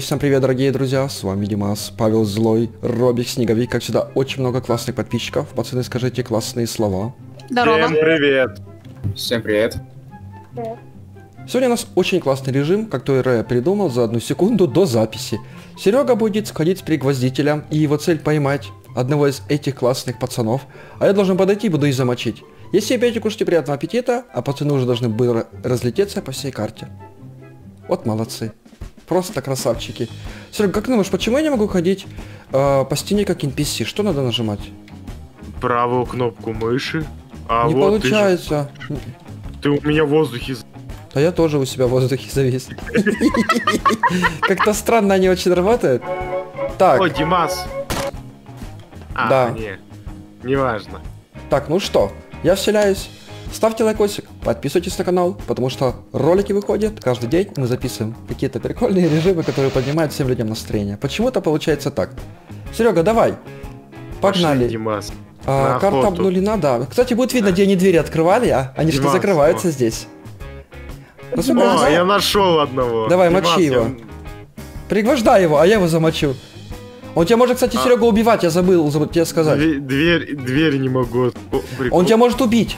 всем привет, дорогие друзья, с вами Димас, Павел Злой, Робик, Снеговик, как всегда, очень много классных подписчиков, пацаны, скажите классные слова. Здорово. Всем привет. Всем привет. Сегодня у нас очень классный режим, который я придумал за 1 секунду до записи. Серега будет ходить с пригвоздителем, и его цель поймать одного из этих классных пацанов, а я должен подойти и буду их замочить. Если опять кушайте, приятного аппетита, а пацаны уже должны были разлететься по всей карте. Вот молодцы. Просто красавчики. Серега, как думаешь, почему я не могу ходить по стене как NPC? Что надо нажимать? Правую кнопку мыши. А Не вот получается. Ты у меня в воздухе. А я тоже у себя в воздухе завис. Как-то странно они очень работают. Так. О, Димас. Да. Неважно. Так, ну что, я вселяюсь. Ставьте лайкосик, подписывайтесь на канал, потому что ролики выходят каждый день. Мы записываем какие-то прикольные режимы, которые поднимают всем людям настроение. Почему-то получается так. Серега, давай. Погнали. Пошли, Димас. Карта обнулена, да. Кстати, будет видно, где они двери открывали, а? Они что Димас, закрываются здесь. О, я нашел одного. Давай, Димас, мочи его. Пригвождай его, а я его замочу. Он тебя может, кстати, Серега, убивать, я забыл тебе сказать. Дверь не могу. Он тебя может убить.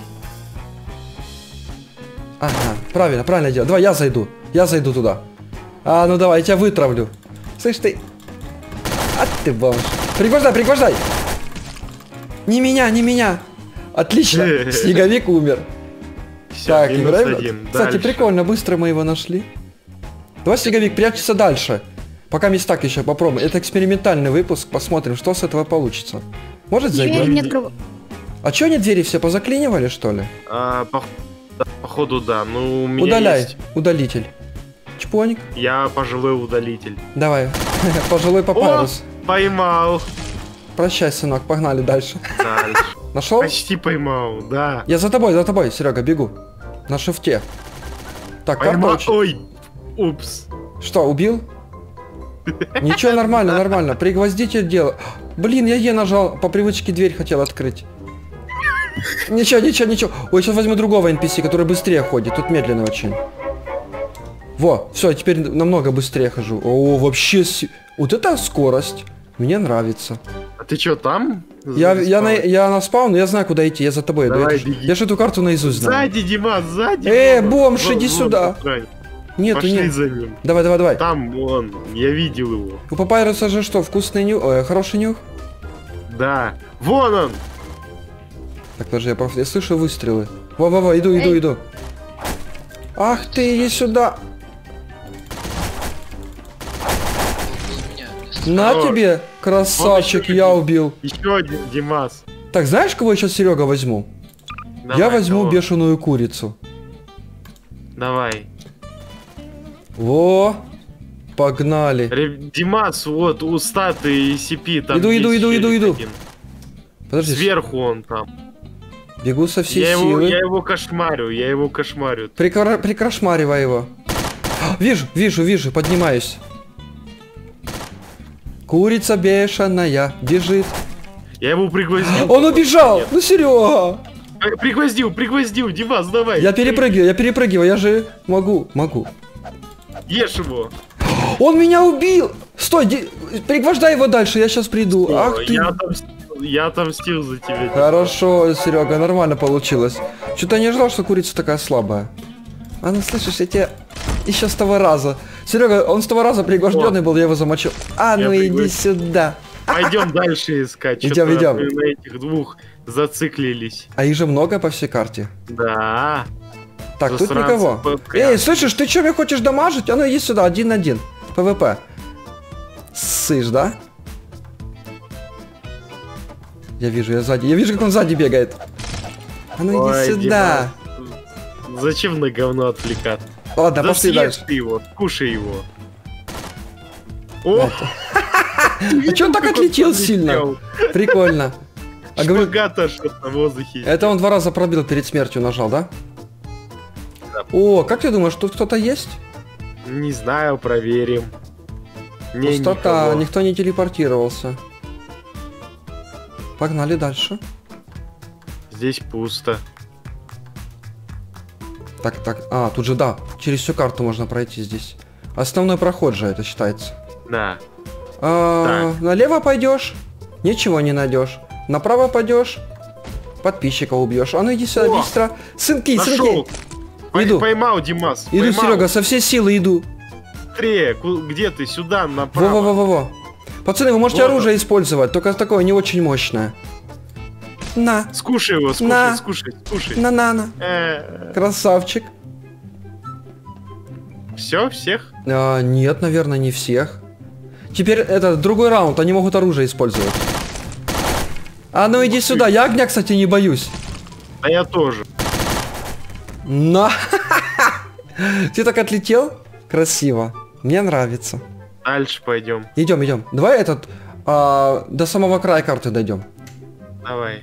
Ага, правильно дело. Давай, я зайду туда. А, ну давай, я тебя вытравлю. Слышь ты. А ты бомж. Пригвождай. Не меня. Отлично, Снеговик умер. Всё, Так, минус играем. один. Кстати, Дальше. прикольно, быстро мы его нашли. Давай, Снеговик, прячься дальше. Пока так еще попробуем. Это экспериментальный выпуск, посмотрим, что с этого получится. Может Двери зайдем? не открываю. А чё они двери все позаклинивали, что ли? Походу, да. Ну, у меня Удаляй, есть. удалитель. Чпоник. Я пожилой удалитель. Давай, пожилой папайрус. Поймал. Прощай, сынок, погнали дальше. Дальше. Нашел? Почти поймал, да. Я за тобой, Серега, бегу. На шифте. Так, карта Поймал. очень... Ой. Упс. Что, убил? Ничего, нормально. Пригвоздитель дело. Блин, я Е нажал, по привычке дверь хотел открыть. Ничего. Ой, сейчас возьму другого NPC, который быстрее ходит. Тут медленно очень. Во, все, теперь намного быстрее хожу. О, вообще... Вот это скорость. Мне нравится. А ты чё, там? Я на спаун, но я знаю, куда идти. Я за тобой. Давай, иду. беги. Я же эту карту наизусть знаю. Сзади, Димас, сзади. Бомж, Вон, иди вон, сюда. сохрань. Нету, Пошли нет. за ним. Давай. Там он, я видел его. У папайруса же что, вкусный нюх? Хороший нюх? Да. Вон он. Так, подожди, я слышу выстрелы. Во, иду. Ах ты, иди сюда. На Хорош. тебе, красавчик, еще я один. убил. Еще один Димас. Так, знаешь, кого я сейчас, Серега, возьму? Давай, Я возьму кого? бешеную курицу. Давай. Во, погнали. Димас, вот у статы CP там. Иду. есть челик один. Подожди, Сверху он там. бегу со всей Я силы. его кошмарю. Прикрошмаривай его. Вижу, поднимаюсь. Курица бешеная бежит. Я его пригвоздил. Он убежал! Нет. Ну, Серега! Пригвоздил, Димас, давай. Я перепрыгиваю, я же могу. Ешь его. Он меня убил! Стой, пригвождай его дальше, я сейчас приду. О, Ах ты! Я отомстил за тебя. Димас. Хорошо, Серега, нормально получилось. Что-то не ждал, что курица такая слабая. А ну слышишь, я тебя еще с того раза. Серега, он с того раза пригвожденный был, я его замочил. А ну иди пригвоздил. сюда. Пойдем дальше искать. Идем. Что-то мы на этих двух зациклились. А их же много по всей карте. Да. Так, тут Засранцы никого. ПВП. Эй, слышишь, ты что, меня хочешь дамажить? А ну иди сюда, 1 на 1. ПВП. Сышь, да? Я вижу, как он сзади бегает. А ну иди Ой, сюда. Димас, зачем на говно отвлекаться? Ладно, Да пошли съешь дальше. ты его, кушай его. О! А чё он так отлетел сильно? Прикольно. А говорю, Шпагата что-то в воздухе. это он 2 раза пробил перед смертью, нажал, да? Да. О, как ты думаешь, тут кто-то есть? Не знаю, проверим. Не, Пустота, никого. никто не телепортировался. Погнали дальше. Здесь пусто. Так, тут же, да, через всю карту можно пройти здесь. Основной проход же это считается. На. Налево пойдешь, ничего не найдешь. Направо пойдешь, подписчика убьешь. А ну иди сюда, быстро. Сынки, Нашел. Иду. Поймал, Димас. Иду, поймал. Серега, со всей силы иду. Быстрее. Где ты? Сюда, направо. Во-во-во-во. Пацаны, вы можете Вот оружие использовать, только такое не очень мощное. На. Скушай его, На. скушай. На. Красавчик. Все, всех? Нет, наверное, не всех. Теперь это другой раунд, они могут оружие использовать. А ну иди сюда, я огня, кстати, не боюсь. А я тоже. На. Ты так отлетел? Красиво. Мне нравится. Дальше пойдем. Идем. Давай до самого края карты дойдем. Давай.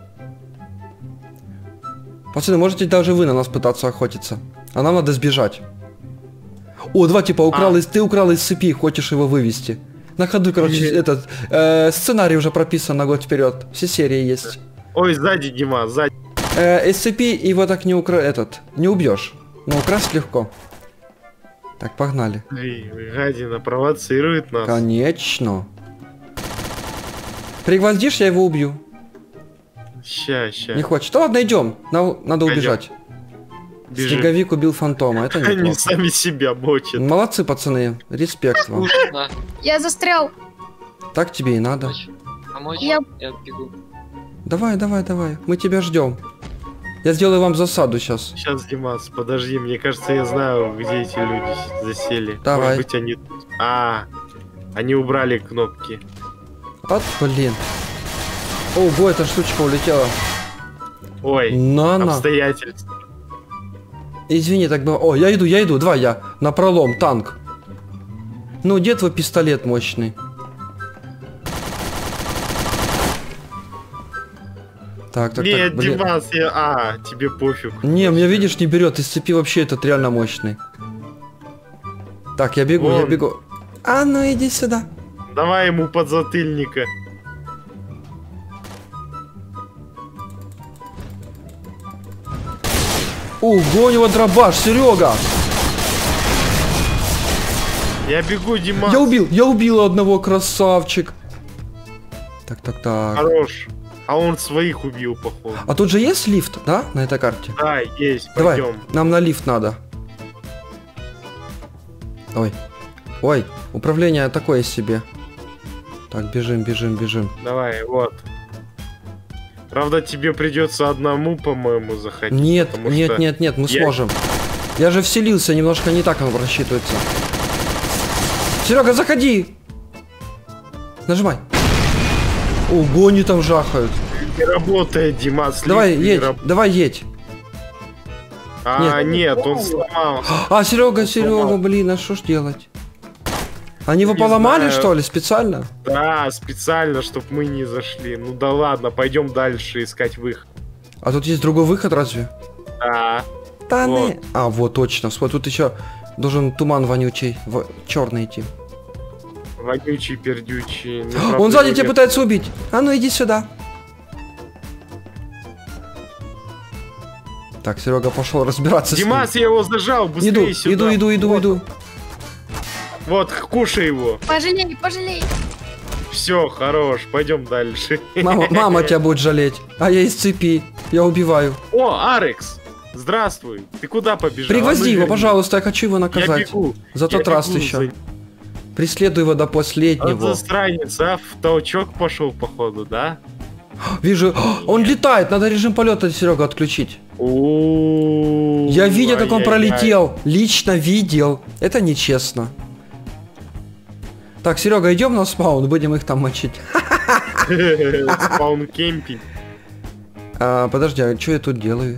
Пацаны, можете даже вы на нас пытаться охотиться. А нам надо сбежать. О, два типа ты украл из цепи, хочешь его вывести. На ходу, короче, этот сценарий уже прописан на год вперед. Все серии есть. Ой, сзади, Дима, сзади. Из цепи его так не убьешь. Но украсть легко. Так, погнали. Гадина провоцирует нас. Конечно. Пригвоздишь, я его убью. Ща. Не хочет. Да ладно, идем. Надо убежать. Бежи. Снеговик убил фантома. Это Они неплохо. сами себя мочат. Молодцы, пацаны. Респект вам. Я застрял. Так тебе и надо. Помочь? Я- Я бегу. Давай. Мы тебя ждем. Я сделаю вам засаду сейчас. Сейчас, Димас, подожди, мне кажется, я знаю, где эти люди засели. Давай. Может быть, они тут. Они убрали кнопки. Вот, блин. Ого, эта штучка улетела. Ой, На. обстоятельства. Извини, так было. О, я иду. Два я. На пролом, танк. Ну, где твой пистолет мощный? Так, Нет, блин. Димас, тебе пофиг. Не, меня, видишь, не берет. Из цепи вообще этот реально мощный. Так, я бегу. А ну иди сюда. Давай ему подзатыльника. Ого, у него дробаш, Серега. Я бегу, Димас. Я убил одного, красавчик. Так. Хорош. А он своих убил, походу. А тут же есть лифт, да, на этой карте? Да, есть, Давай, пойдем. нам на лифт надо. Ой, управление такое себе. Так, бежим. Давай, вот. Правда, тебе придется одному, по-моему, заходить. Нет, потому что мы сможем. Я же вселился, немножко не так он рассчитывается. Серега, заходи! Нажимай. Ого, они там жахают. Не работает, Димас. Давай, едь. Нет, он сломался. Серега, блин, а что ж делать? Они его поломали, знаю. что ли, специально? Да, специально, чтобы мы не зашли. Ну да ладно, пойдем дальше искать выход. А тут есть другой выход, разве? Да. Вот. Вот точно. Смотри, тут еще должен туман вонючий, черный идти. Вонючий, пердючий. Он сзади тебя пытается убить. А ну иди сюда. Так, Серега пошел разбираться Димас, с ним. я его зажал, быстрее сюда. Иду. Вот, кушай его. Пожалей. Все, хорош, пойдем дальше. Мама тебя будет жалеть. А я из цепи. Я убиваю. О, Арекс! Здравствуй. Ты куда побежал? Пригвозди его, верни. пожалуйста, я хочу его наказать. Я бегу. За тот раз еще. Преследуй его до последнего. Он засранец, в толчок пошел, походу, да? Вижу, он летает, надо режим полета, Серега, отключить. Я видел, как он пролетел. Лично видел. Это нечестно. Так, Серега, идем на спаун, будем их там мочить. Спаун кемпинг. Подожди, а что я тут делаю?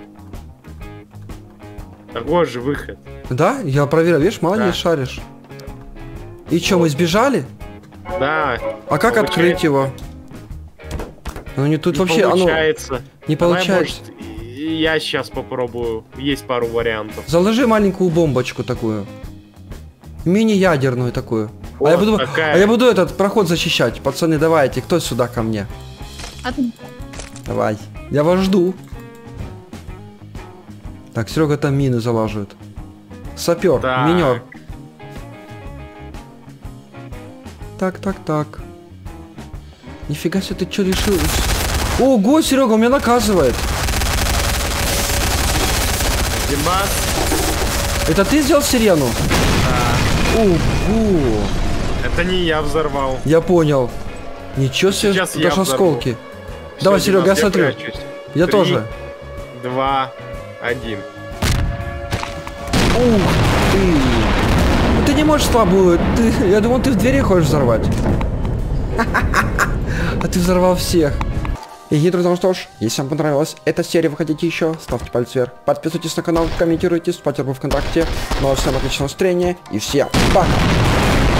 Такой же выход. Да? Я проверял, видишь, молодец, Да. шаришь. И что, мы сбежали? Да. А как открыть его? Ну не тут Не вообще, получается. не Давай, получается. может, я сейчас попробую. Есть пару вариантов. Заложи маленькую бомбочку такую. Мини-ядерную такую. Вот а такая. я буду этот проход защищать. Пацаны, давайте, кто сюда ко мне? А ты... Давай. Я вас жду. Так, Серега там мины залаживает. Сапер, Так. минер. так. Нифига себе, ты что решил? Ого, Серега, он меня наказывает. Димас. Это ты сделал сирену? Да. Ого. Это не я взорвал. Я понял. Ничего себе, Сейчас я даже взорву. осколки. Всё, Давай, Серега, я Димас, смотрю. прячусь. Я 3, тоже. 2, 1. Ух ты. Ну ты не можешь слабую. Я думал, ты в двери хочешь взорвать. А ты взорвал всех. И друзья, ну что ж, если вам понравилась эта серия, вы хотите еще, ставьте палец вверх, подписывайтесь на канал, комментируйте, вступайте в ВКонтакте. Ну а всем отличного настроения и всем пока!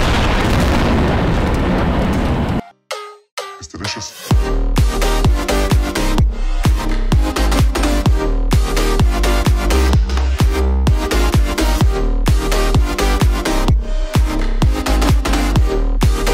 It's delicious.